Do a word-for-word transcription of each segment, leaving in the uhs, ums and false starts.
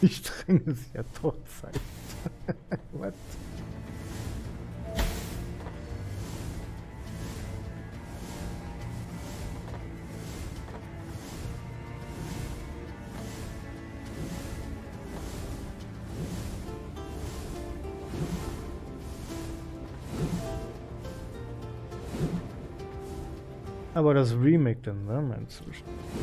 die Stränge sie ja tot zeigt. What? Aber das Remake dann, ne, meinst du?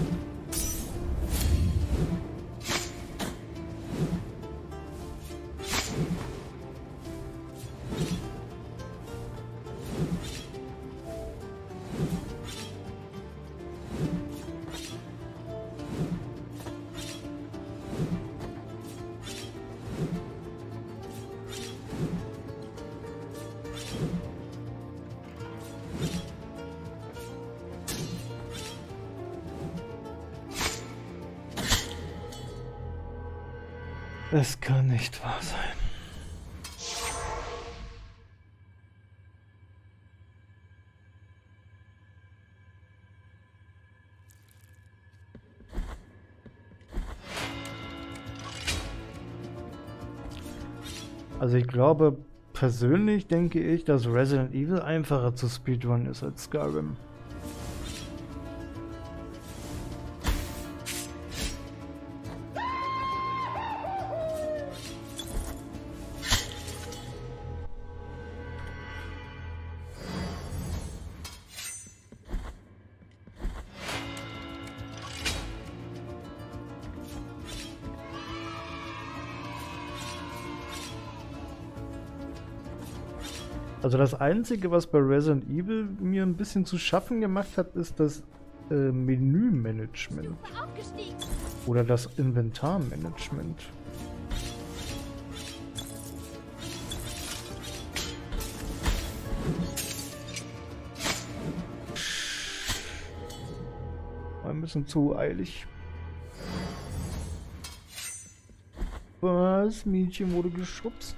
Das kann nicht wahr sein. Also ich glaube, persönlich denke ich, dass Resident Evil einfacher zu Speedrun ist als Skyrim. Also das Einzige, was bei Resident Evil mir ein bisschen zu schaffen gemacht hat, ist das äh, Menümanagement. Oder das Inventarmanagement. War ein bisschen zu eilig. Was? Mädchen wurde geschubst.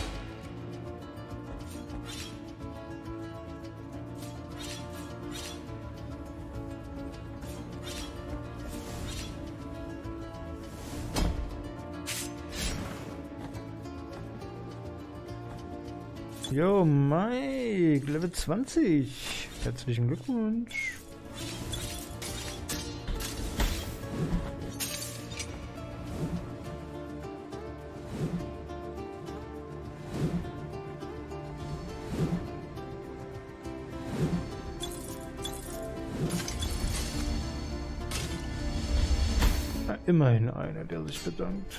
Jo, Mike, Level zwanzig. Herzlichen Glückwunsch. Na, immerhin einer, der sich bedankt.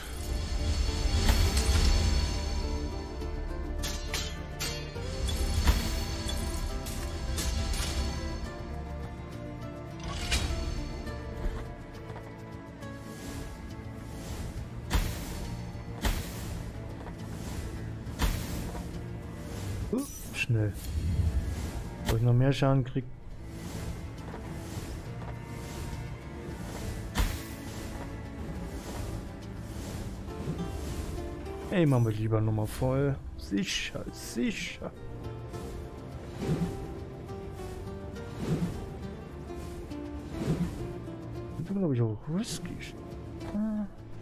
Schnell. Ob ich noch mehr Schaden krieg. Ey, machen wir lieber nochmal voll. Sicher, sicher. Das ist, glaube ich, auch risky. Ah.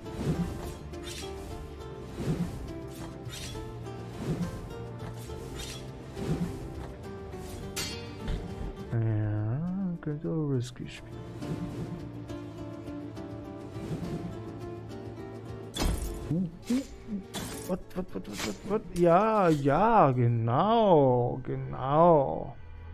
Könnte auch risky spielen. Was, was, was, was, was? Ja, ja, genau, genau.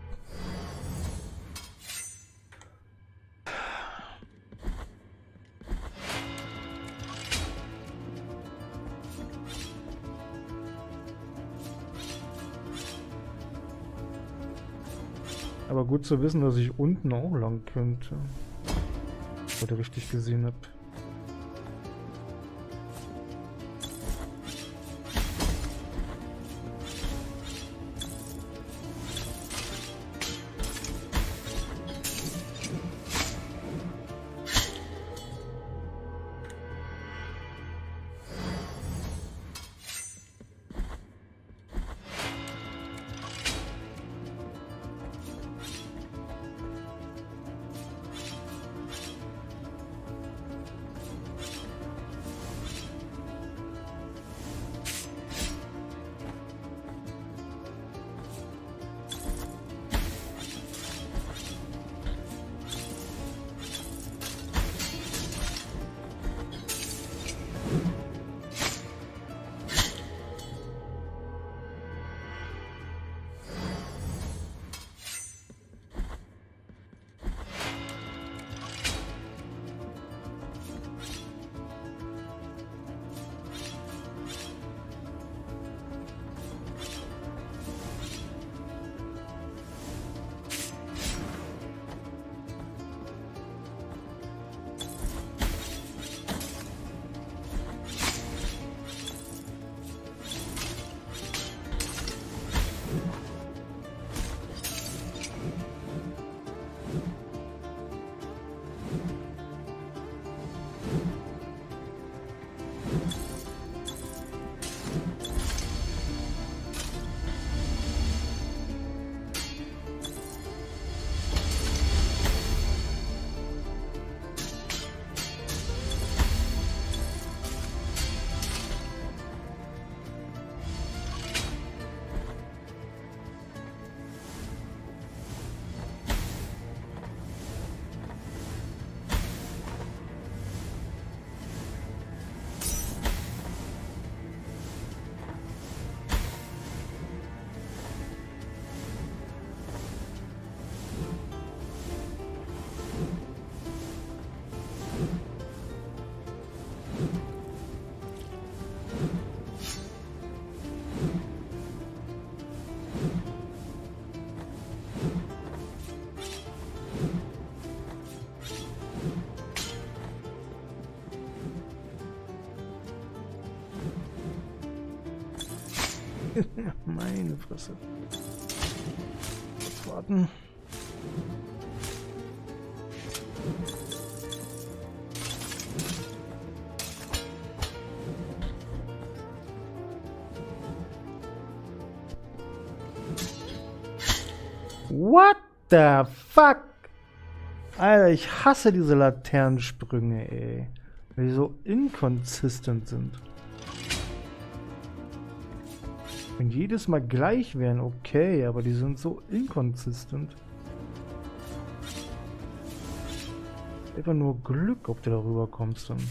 Aber gut zu wissen, dass ich unten auch lang könnte. Was ich richtig gesehen habe. Meine Fresse. Jetzt warten. What the fuck? Alter, ich hasse diese Laternensprünge, ey. Weil die so inconsistent sind. Wenn jedes Mal gleich wären, okay, aber die sind so inconsistent. Einfach nur Glück, ob du darüber kommst dann.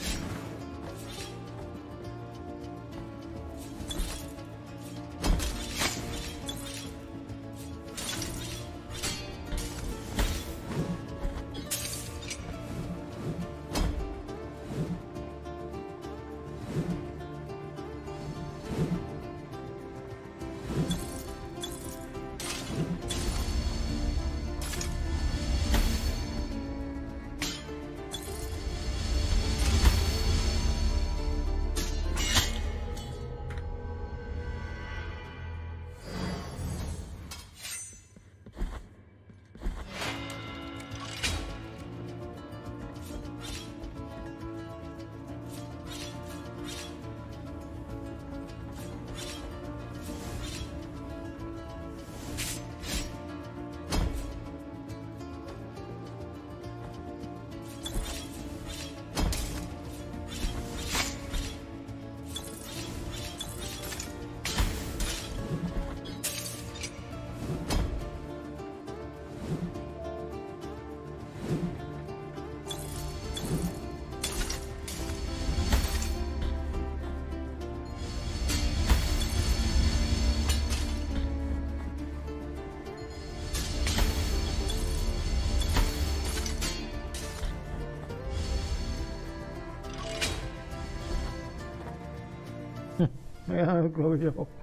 Ja, glaube ich auch.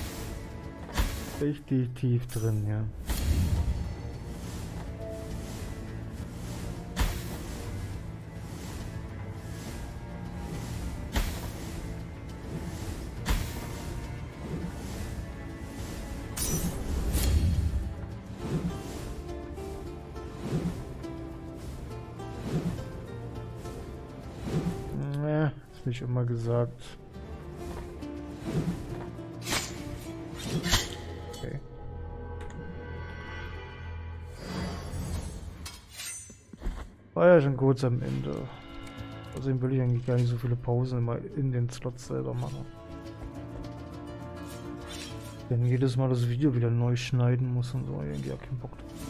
Richtig tief drin, ja. Ja, ist nicht immer gesagt. Okay. War ja schon kurz am Ende. Außerdem will ich eigentlich gar nicht so viele Pausen immer in den Slots selber machen. Wenn jedes Mal das Video wieder neu schneiden muss und so, irgendwie auch keinen Bock.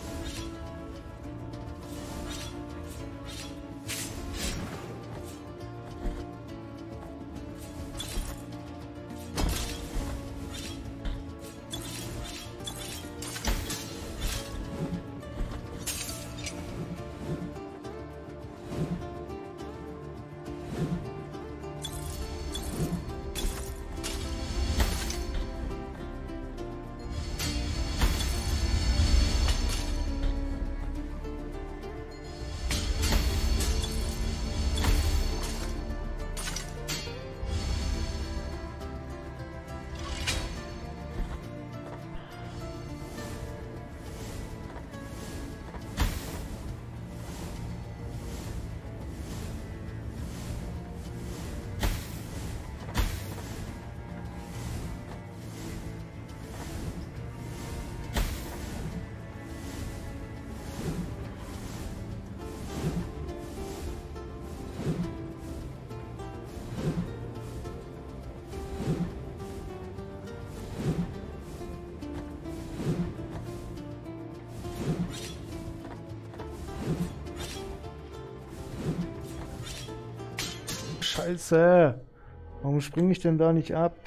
Scheiße! Warum springe ich denn da nicht ab?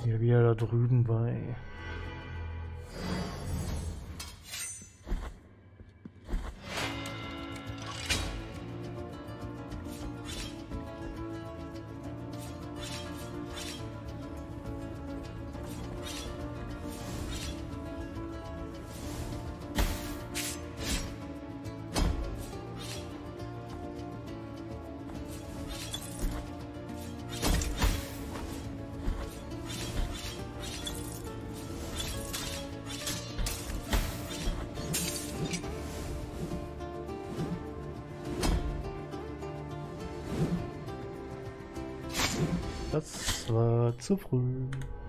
Hier wieder da drüben bei. Das war zu früh.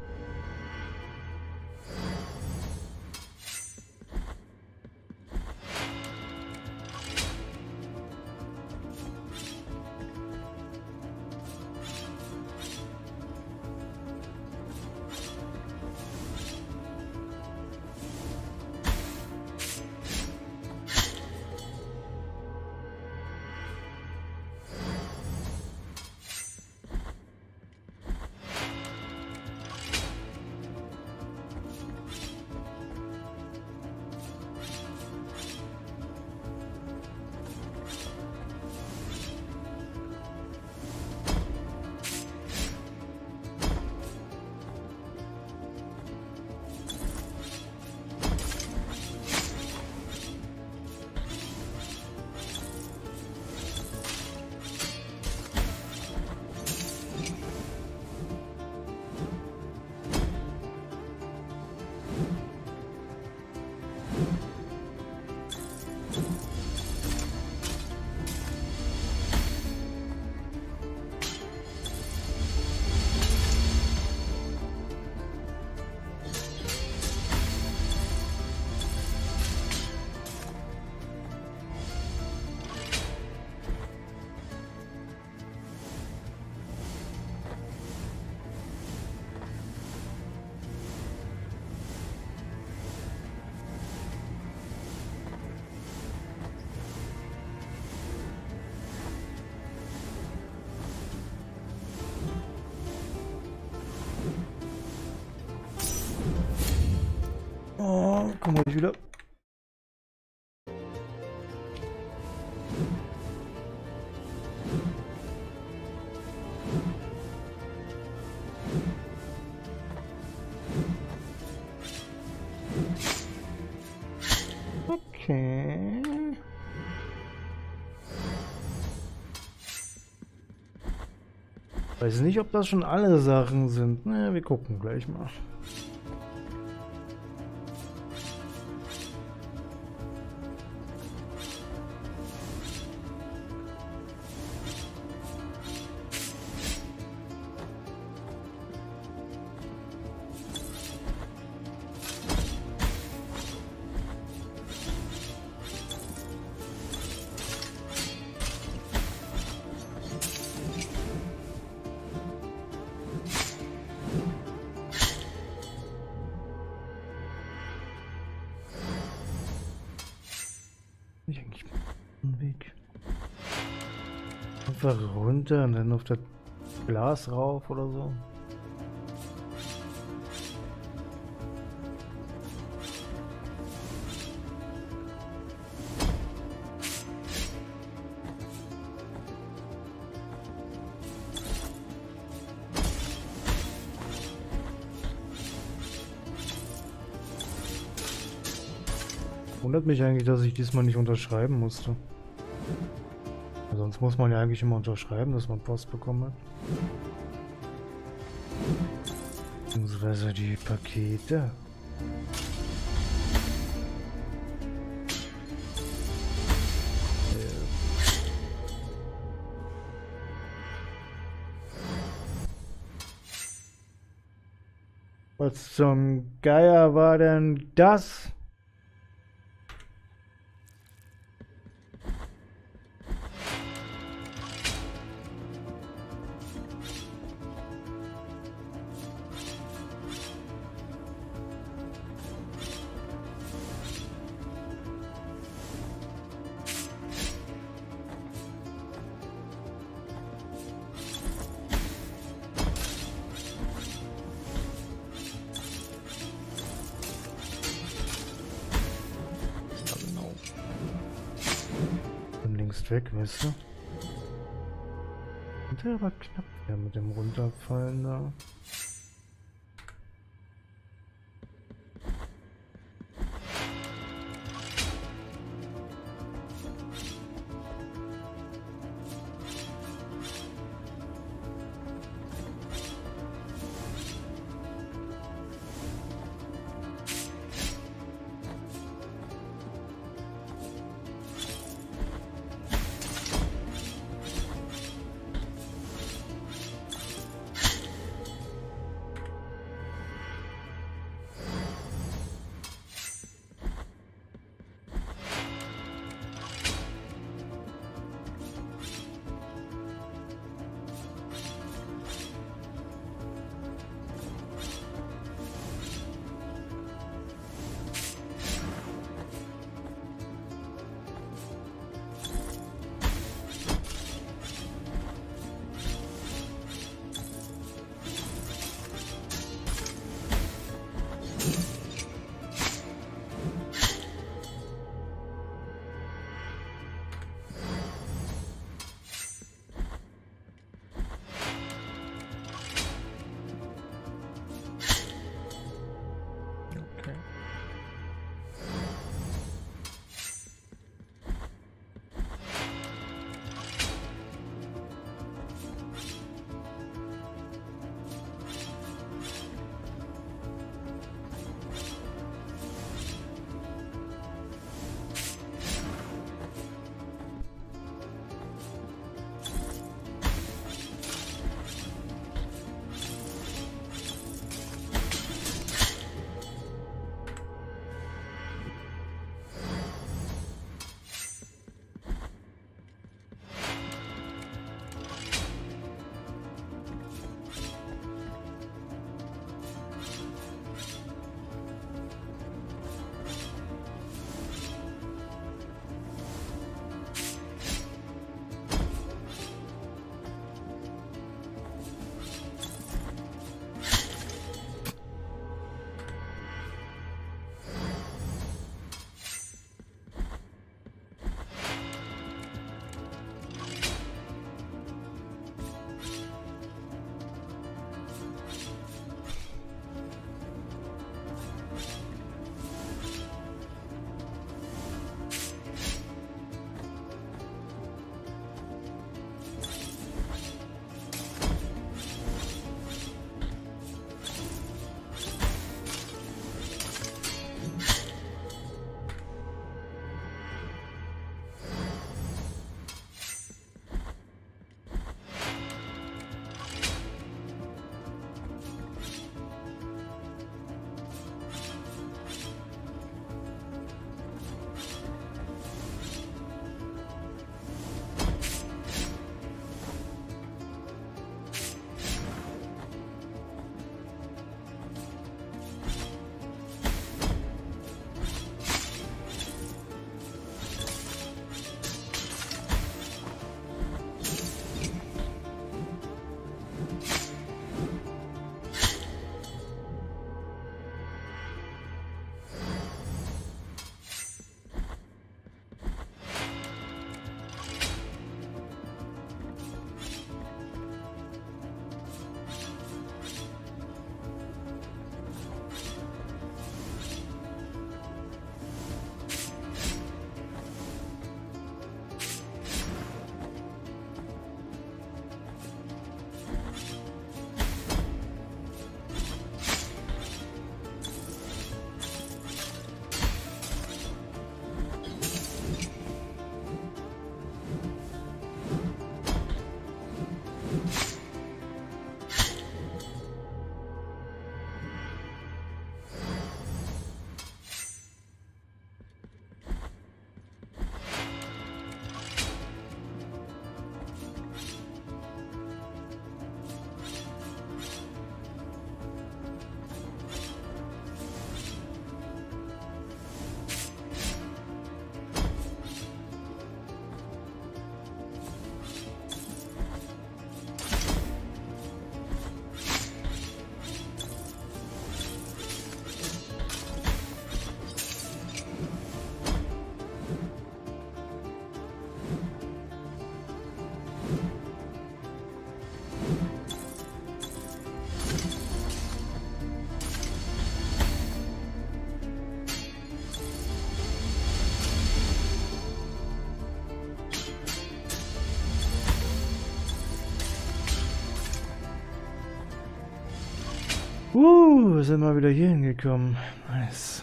Oh, komm mal wieder. Okay. Weiß nicht, ob das schon alle Sachen sind. Naja, wir gucken gleich mal. Ich eigentlich einen Weg. Einfach runter und dann auf das Glas rauf oder so. Wundert mich eigentlich, dass ich diesmal nicht unterschreiben musste. Sonst muss man ja eigentlich immer unterschreiben, dass man Post bekommen hat. Beziehungsweise die Pakete. Was zum Geier war denn das? weit weg, weißt du? Und der war knapp ja, mit dem Runterfallen da. Uh, sind wir wieder hier hingekommen. Nice.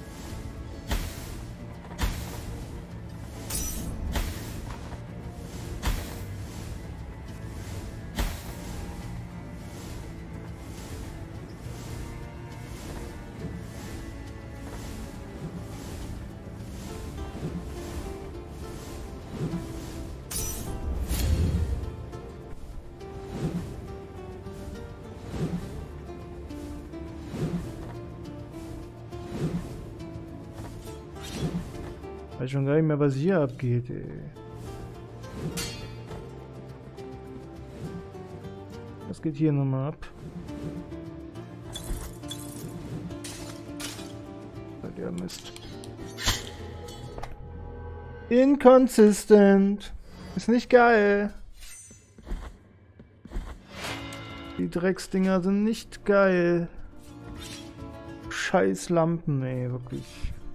Ich weiß schon gar nicht mehr, was hier abgeht, ey. Was geht hier nochmal ab? Der Mist. Inconsistent. Ist nicht geil. Die Drecksdinger sind nicht geil. Scheiß Lampen, ey, wirklich.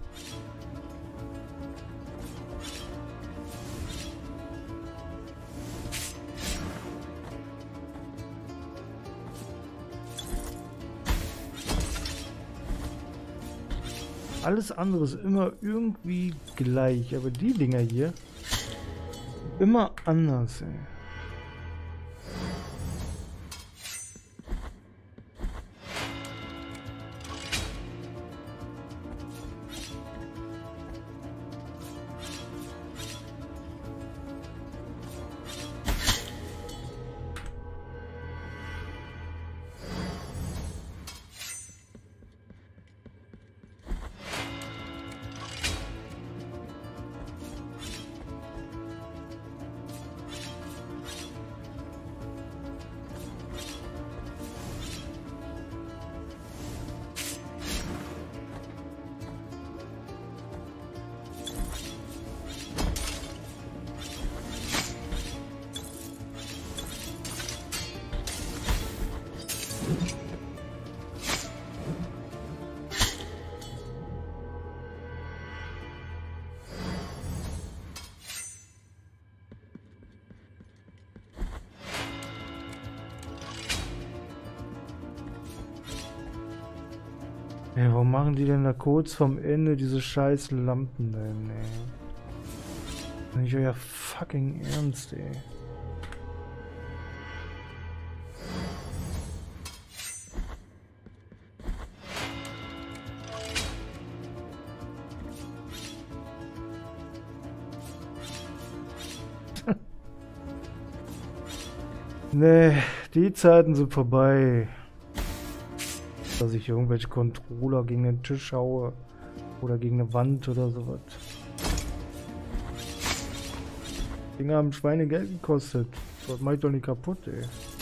Alles andere ist immer irgendwie gleich, aber die Dinger hier immer anders, ey. Ey, warum machen die denn da kurz vom Ende diese scheiß Lampen denn, ey? Nicht euer fucking Ernst, ey. Nee, die Zeiten sind vorbei. Dass ich irgendwelche Controller gegen den Tisch haue oder gegen eine Wand oder sowas. Dinge haben Schweinegeld gekostet. Das mach ich doch nicht kaputt, ey.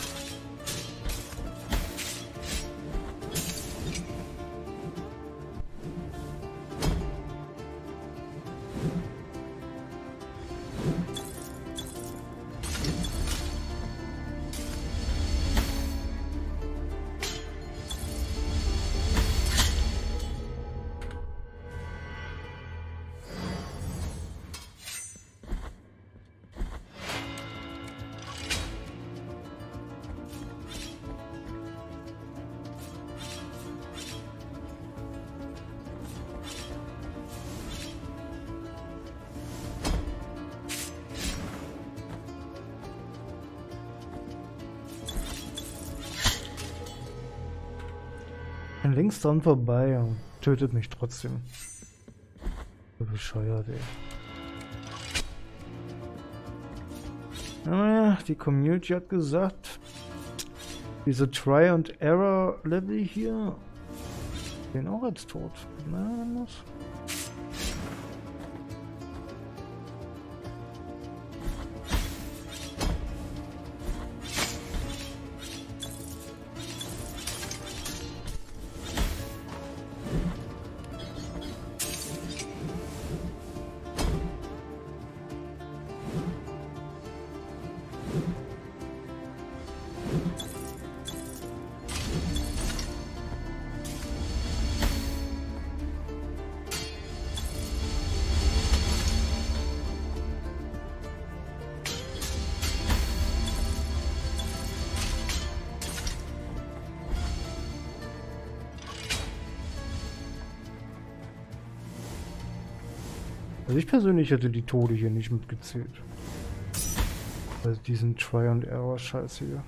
Links dran vorbei und tötet mich trotzdem. So bescheuert, ey. Naja, die Community hat gesagt, diese Try and Error Level hier gehen auch als tot. Na, dann muss. Also ich persönlich hätte die Tode hier nicht mitgezählt. Also diesen Try and Error Scheiß hier.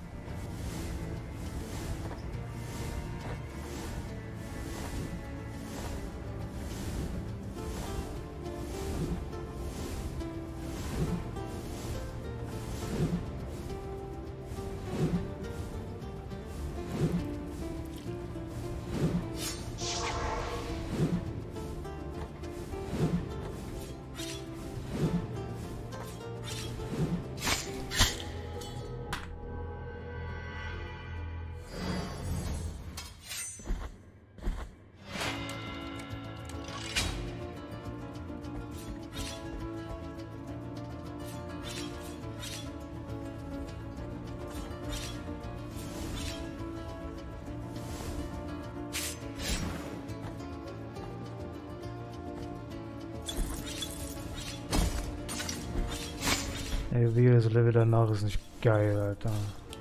Ey, wie das Level danach ist nicht geil, Alter.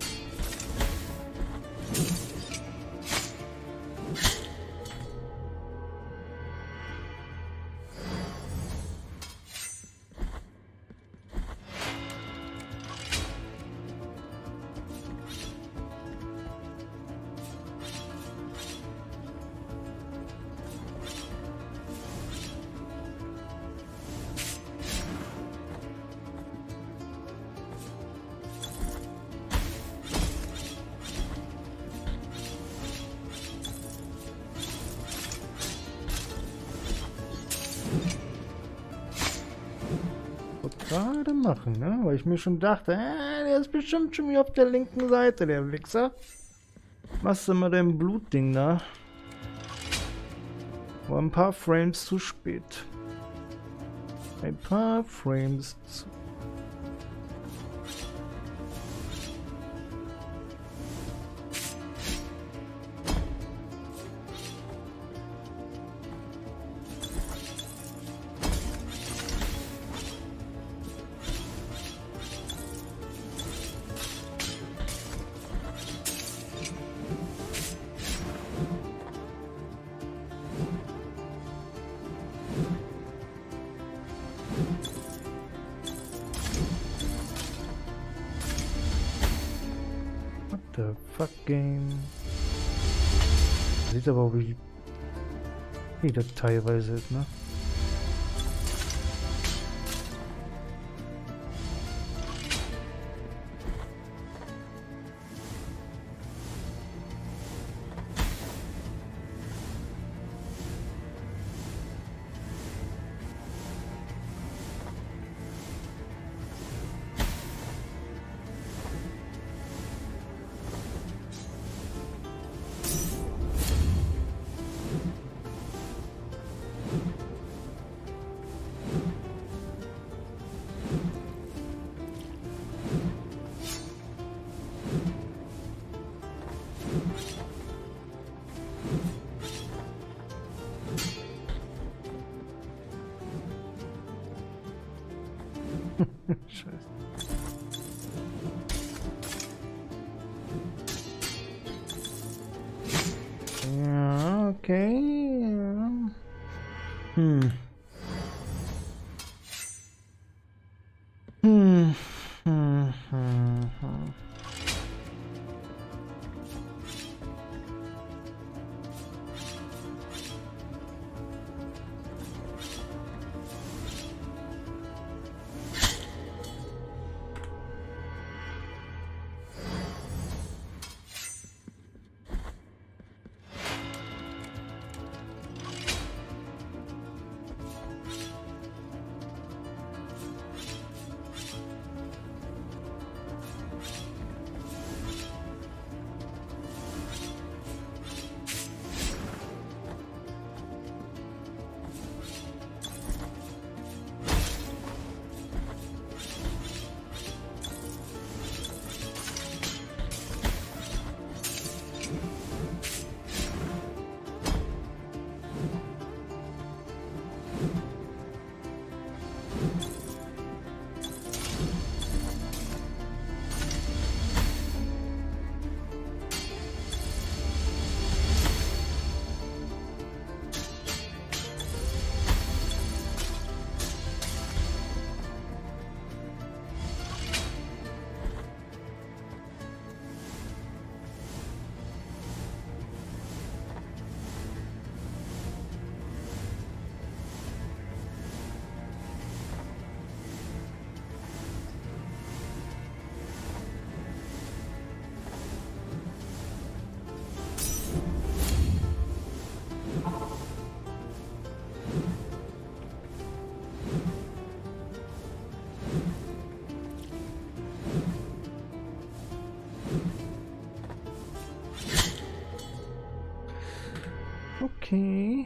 Gerade machen, ne? Weil ich mir schon dachte, äh, der ist bestimmt schon wieder auf der linken Seite, der Wichser. Machst du mal dein Blutding da? War ein paar Frames zu spät. Ein paar Frames zu The fuck game. Sieht aber auch wie, wie das teilweise ist, ne? Scheiße. Ja, okay. Ja. Hm. Hm. Hm. Hm. Hm. Okay.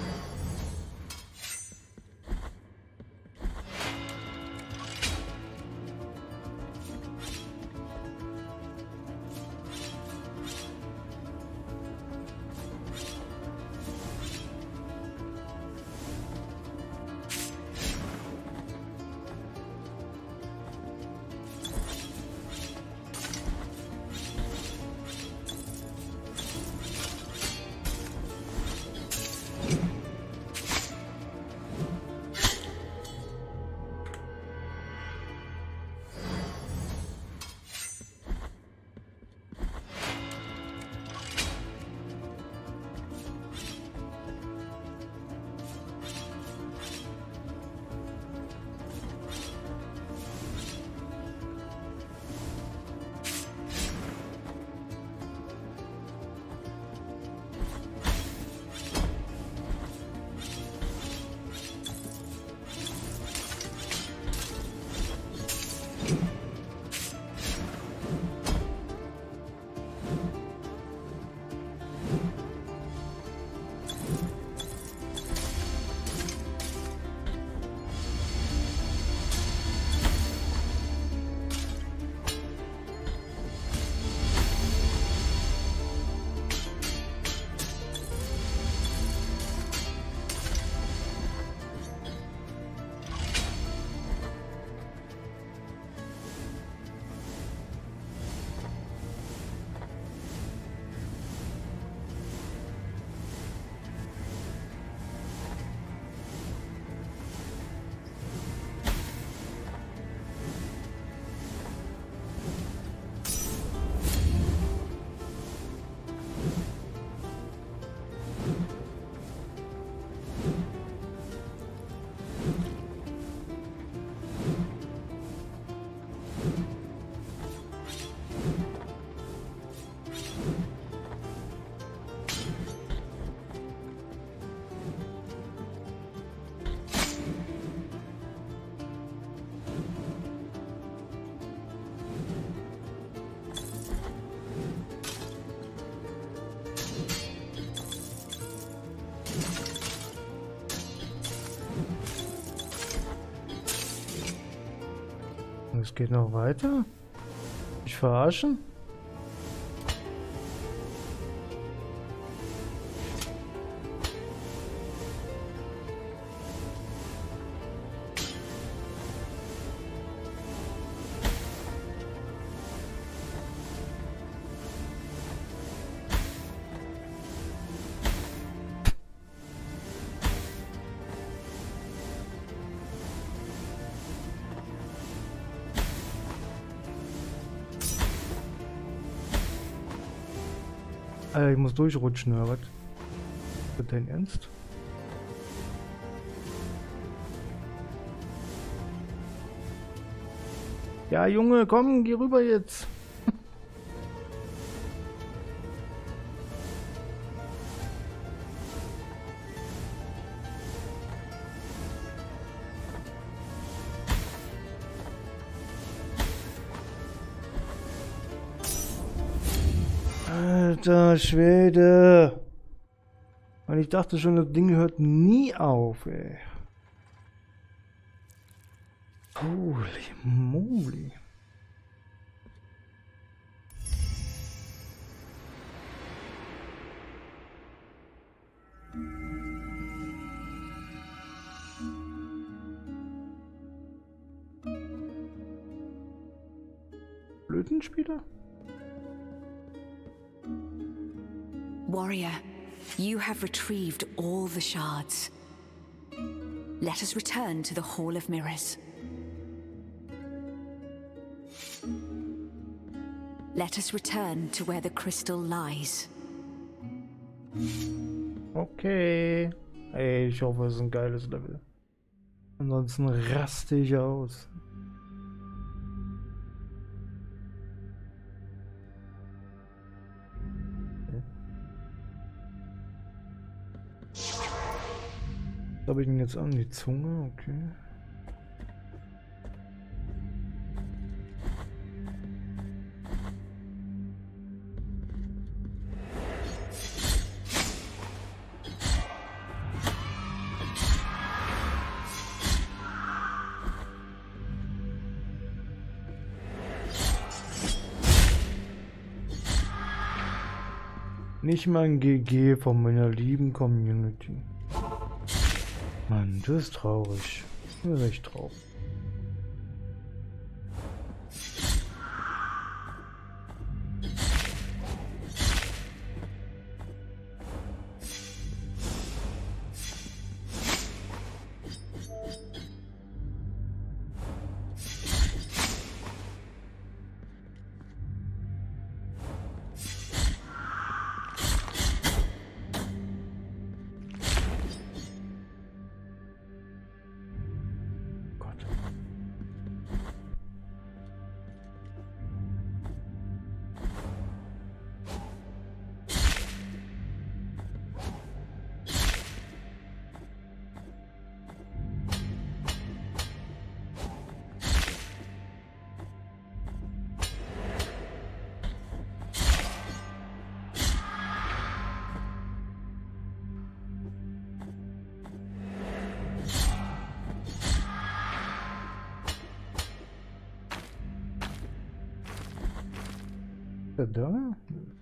Es geht noch weiter? Mich verarschen? Alter, ich muss durchrutschen, oder was? Ist dein Ernst? Ja, Junge, komm, geh rüber jetzt. Alter Schwede. Und ich dachte schon, das Ding hört nie auf, ey. Holy moly. Flötenspieler? Warrior, you have retrieved all the shards. Let us return to the Hall of Mirrors. Let us return to where the crystal lies. Okay. Ey, ich hoffe, es ist ein geiles Level. Ansonsten raste ich aus. Was habe ich denn jetzt an? Die Zunge? Okay. Nicht mal ein G G von meiner lieben Community. Mann, das ist traurig. Das ist echt traurig. Da?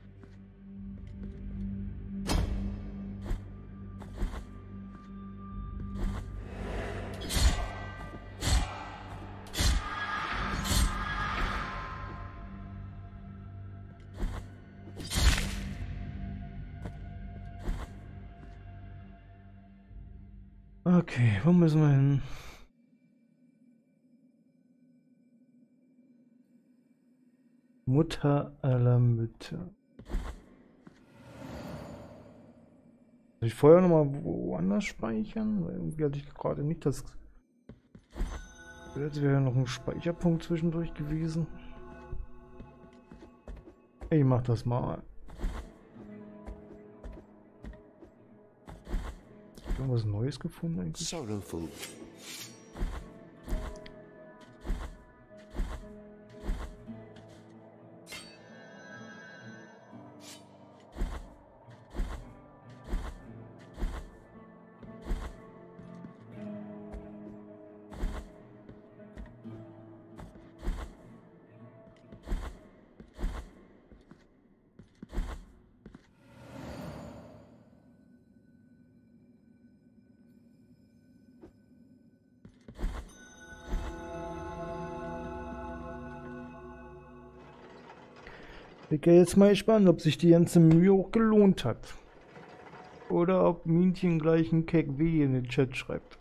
Okay, wo müssen wir hin? Mutter aller Mütter. Soll ich vorher noch mal woanders speichern? Weil irgendwie hatte ich gerade nicht das... Jetzt wäre noch ein Speicherpunkt zwischendurch gewesen. Ich mach das mal. Irgendwas Neues gefunden eigentlich? Sorrowful. Ich bin jetzt mal gespannt, ob sich die ganze Mühe auch gelohnt hat. Oder ob Minchen gleich ein Keck W in den Chat schreibt.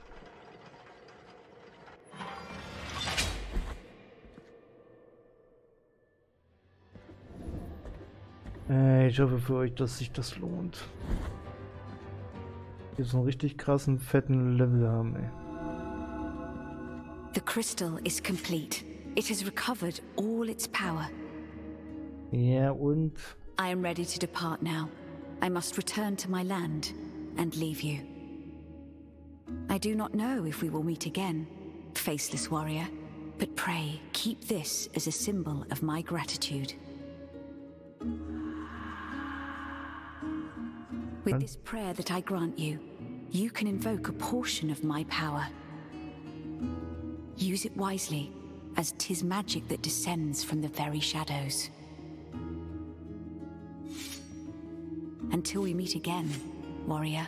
Äh, ich hoffe für euch, dass sich das lohnt. Jetzt einen richtig krassen, fetten Level haben, ey. The crystal is complete. It has recovered all its power. Ja, und? I am ready to depart now. I must return to my land and leave you. I do not know if we will meet again, faceless warrior, but pray, keep this as a symbol of my gratitude. With this prayer that I grant you, you can invoke a portion of my power. Use it wisely, as 'tis magic that descends from the very shadows. Until we meet again, warrior.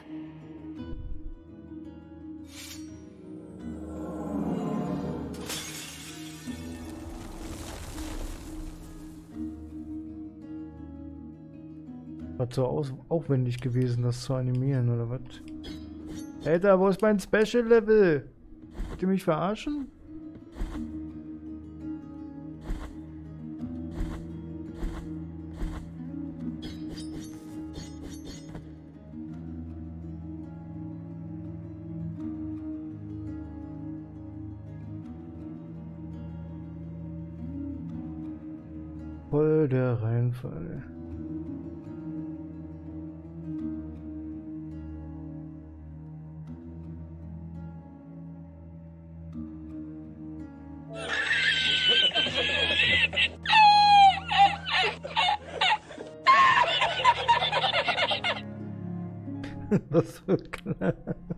War so aus aufwendig gewesen, das zu animieren, oder was? Alter, wo ist mein Special Level? Wollt ihr mich verarschen? Voll der Reinfall. Das wird klar.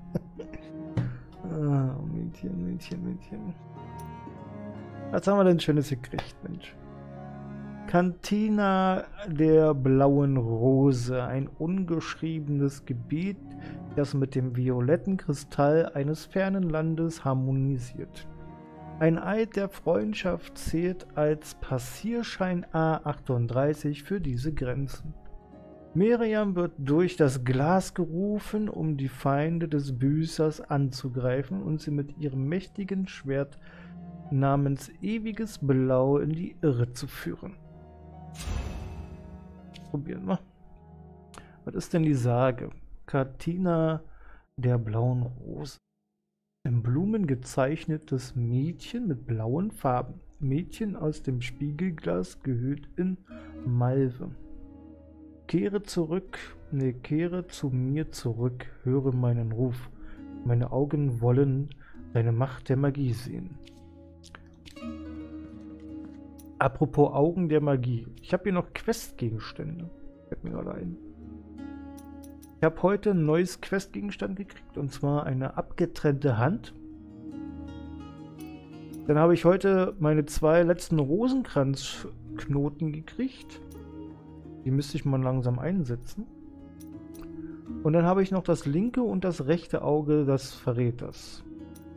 Ah, Mädchen, Mädchen, Mädchen. Was haben wir denn Schönes gekriegt, Mensch? Cantina der blauen Rose, ein ungeschriebenes Gebet, das mit dem violetten Kristall eines fernen Landes harmonisiert. Ein Eid der Freundschaft zählt als Passierschein A achtunddreißig für diese Grenzen. Miriam wird durch das Glas gerufen, um die Feinde des Büßers anzugreifen und sie mit ihrem mächtigen Schwert namens Ewiges Blau in die Irre zu führen. Probieren wir. Was ist denn die Sage? Cantina der blauen Rose. In Blumen gezeichnetes Mädchen mit blauen Farben. Mädchen aus dem Spiegelglas gehüllt in Malve. Kehre zurück, ne, kehre zu mir zurück, höre meinen Ruf. Meine Augen wollen deine Macht der Magie sehen. Apropos Augen der Magie. Ich habe hier noch Questgegenstände. Fällt mir gerade ein. Ich habe heute ein neues Questgegenstand gekriegt, und zwar eine abgetrennte Hand. Dann habe ich heute meine zwei letzten Rosenkranzknoten gekriegt. Die müsste ich mal langsam einsetzen. Und dann habe ich noch das linke und das rechte Auge des Verräters.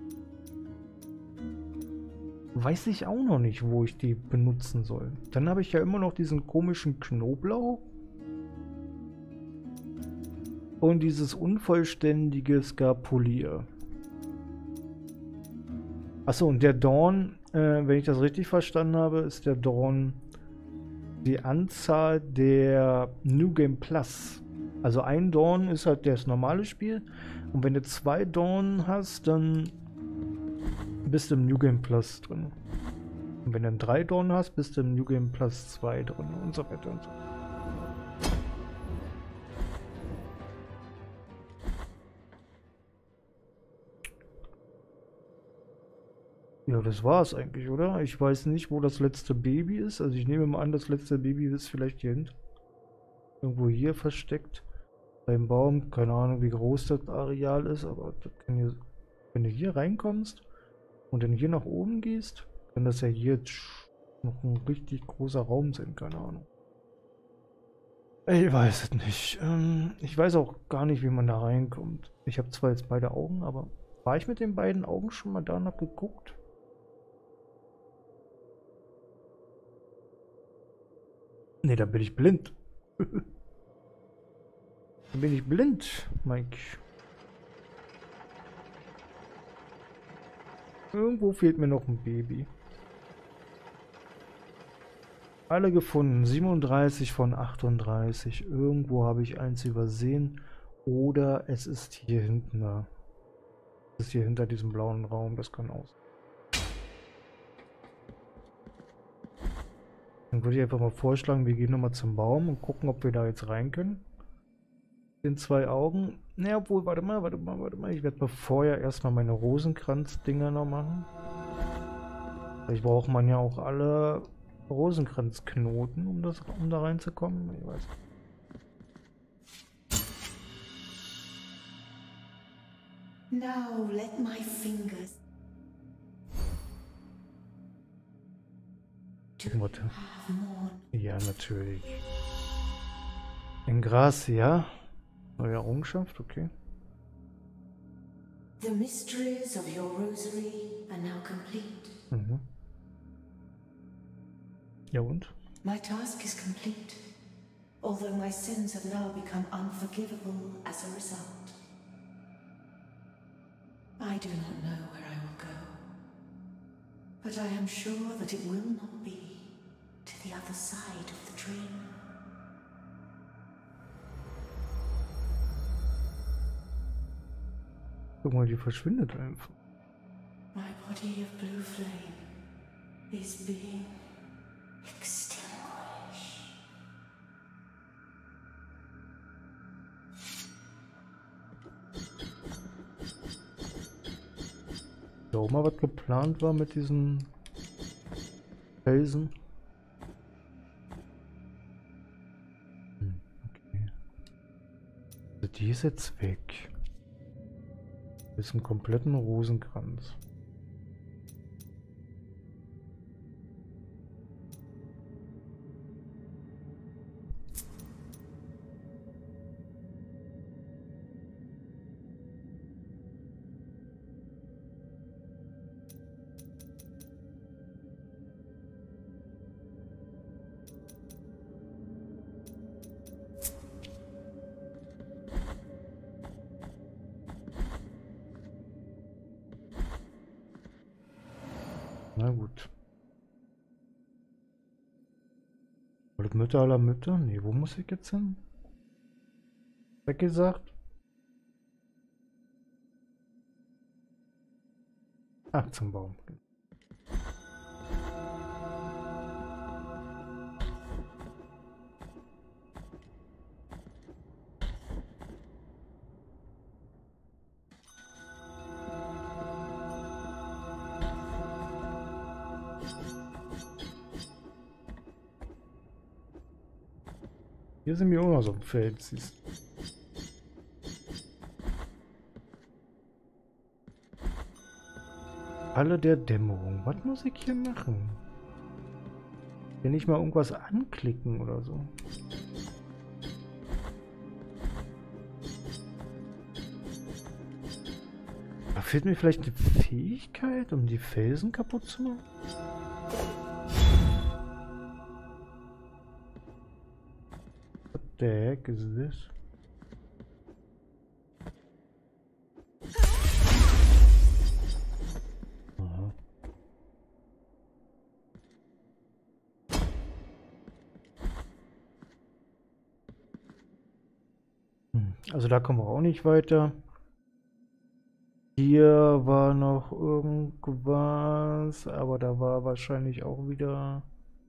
Weiß ich auch noch nicht, wo ich die benutzen soll. Dann habe ich ja immer noch diesen komischen Knoblauch. Und dieses unvollständige Skarpulier. Achso, und der Dorn, äh, wenn ich das richtig verstanden habe, ist der Dorn die Anzahl der New Game Plus. Also ein Dorn ist halt das normale Spiel. Und wenn du zwei Dorn hast, dann bist du im New Game Plus drin. Und wenn du dann drei Dorn hast, bist du im New Game Plus zwei drin und so weiter und so. Ja, das war's eigentlich, oder? Ich weiß nicht, wo das letzte Baby ist. Also ich nehme mal an, das letzte Baby ist vielleicht hier hinten. Irgendwo hier versteckt. Beim Baum. Keine Ahnung, wie groß das Areal ist, aber das kann hier, wenn du hier reinkommst und dann hier nach oben gehst, kann das ja hier noch ein richtig großer Raum sein. Keine Ahnung. Ich weiß es nicht. Ähm, ich weiß auch gar nicht, wie man da reinkommt. Ich habe zwar jetzt beide Augen, aber war ich mit den beiden Augen schon mal danach geguckt? Ne, da bin ich blind. Da bin ich blind, Mike. Irgendwo fehlt mir noch ein Baby. Alle gefunden. siebenunddreißig von achtunddreißig. Irgendwo habe ich eins übersehen. Oder es ist hier hinten da. Es ist hier hinter diesem blauen Raum. Das kann aus. Dann würde ich einfach mal vorschlagen, wir gehen nochmal zum Baum und gucken, ob wir da jetzt rein können. Den zwei Augen. Ne, obwohl, warte mal, warte mal, warte mal. Ich werde mal vorher erstmal meine Rosenkranz-Dinger noch machen. Vielleicht braucht man ja auch alle Rosenkranzknoten, um, das, um da reinzukommen. Ich weiß. Now let my fingers. Warte. Ja, natürlich. In Gras, ja. Neue Errungenschaft, okay. The mysteries of your rosary are now complete. Mhm. Ja und? My task is complete, although my sins have now become unforgivable as a result. I do not know where I will go, but I am sure that it will not be to the other side of the dream. Guck mal, die verschwindet einfach. My body of blue flame is being extinguished. Da auch mal was geplant war mit diesen Felsen. Hm, okay. Also die ist jetzt weg. Das ist ein kompletten Rosenkranz. Na gut. Oder Mütter aller Mütter? Nee, wo muss ich jetzt hin? Weggesagt? Ach, zum Baum. Hier sind wir auch noch so ein Feld, siehst du. Halle der Dämmerung. Was muss ich hier machen? Hier nicht mal irgendwas anklicken oder so. Da fehlt mir vielleicht eine Fähigkeit, um die Felsen kaputt zu machen? What the heck is this? Aha. Hm, also da kommen wir auch nicht weiter. Hier war noch irgendwas, aber da war wahrscheinlich auch wieder...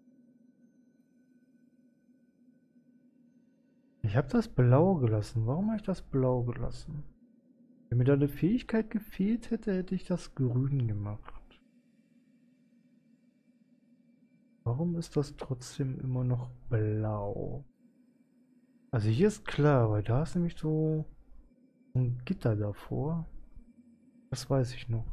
Ich habe das Blau gelassen. Warum habe ich das Blau gelassen? Wenn mir da eine Fähigkeit gefehlt hätte, hätte ich das Grün gemacht. Warum ist das trotzdem immer noch blau? Also hier ist klar, weil da ist nämlich so ein Gitter davor. Das weiß ich noch.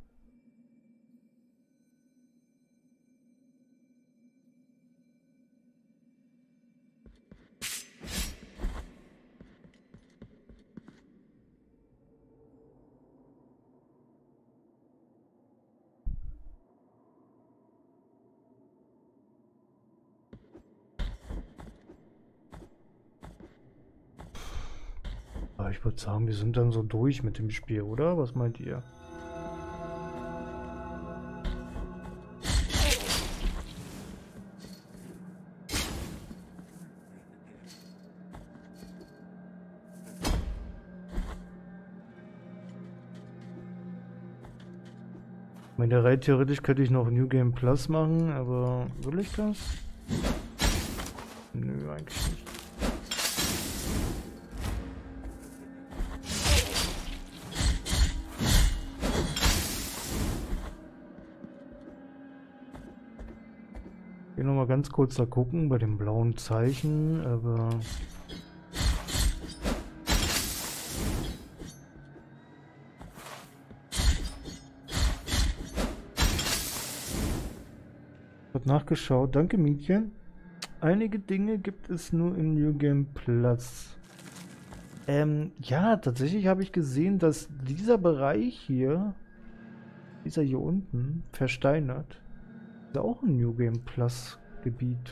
Aber ich würde sagen, wir sind dann so durch mit dem Spiel, oder? Was meint ihr? Ich meine, rein theoretisch könnte ich noch New Game Plus machen, aber will ich das? Nö, eigentlich nicht. Ich will noch mal ganz kurz da gucken bei dem blauen Zeichen, aber hat nachgeschaut. Danke, Mietje. Einige Dinge gibt es nur in New Game Plus. Ähm, ja, tatsächlich habe ich gesehen, dass dieser Bereich hier, dieser hier unten, versteinert, ist auch ein New Game Plus Gebiet.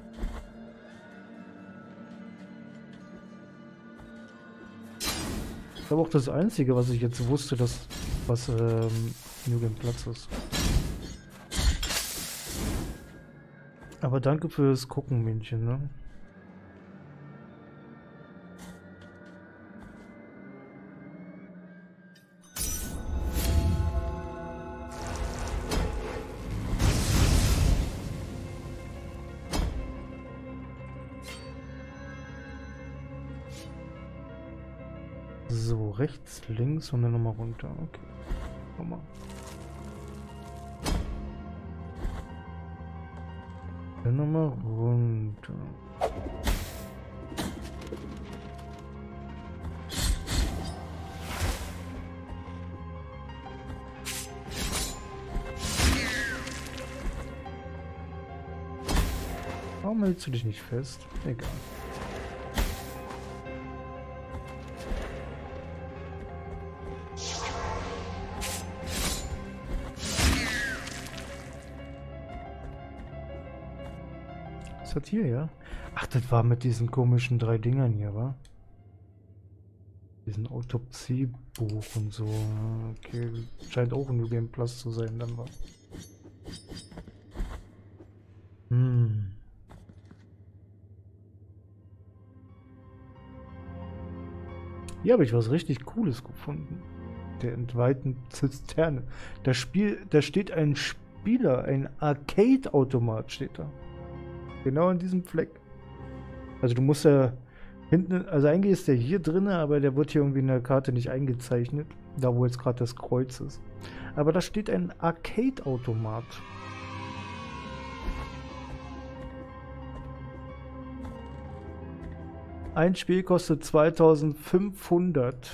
Das ist aber auch das Einzige, was ich jetzt wusste, dass was ähm, New Game Plus ist. Aber danke fürs Gucken, Männchen, ne? So, rechts, links und dann nochmal runter. Okay. Nochmal. Dann nochmal runter. Warum hältst du dich nicht fest? Egal. Was hat hier, ja? Ach, das war mit diesen komischen drei Dingern hier, wa? Diesen Autopsiebuch und so. Okay, scheint auch ein New Game Plus zu sein, dann war. Hm. Hier habe ich was richtig Cooles gefunden. Der entweihten Zisterne. Das Spiel, da steht ein Spieler, ein Arcade-Automat steht da. Genau an diesem Fleck. Also du musst ja hinten, also eigentlich ist der hier drin, aber der wird hier irgendwie in der Karte nicht eingezeichnet. Da wo jetzt gerade das Kreuz ist. Aber da steht ein Arcade-Automat. Ein Spiel kostet zweitausendfünfhundert.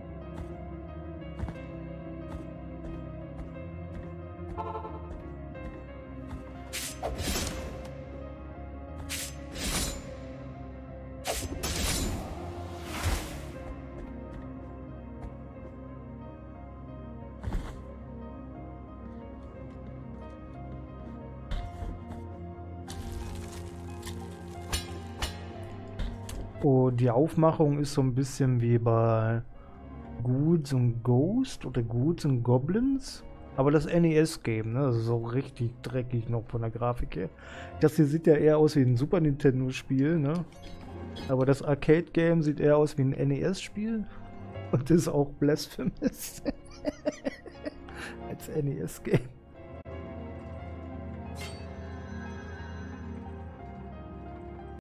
Oh, die Aufmachung ist so ein bisschen wie bei Ghouls and Ghosts oder Ghouls and Goblins. Aber das N E S-Game, ne? Das ist so richtig dreckig noch von der Grafik her. Das hier sieht ja eher aus wie ein Super Nintendo-Spiel, ne? Aber das Arcade-Game sieht eher aus wie ein N E S-Spiel. Und ist auch blasphemous. Als N E S-Game.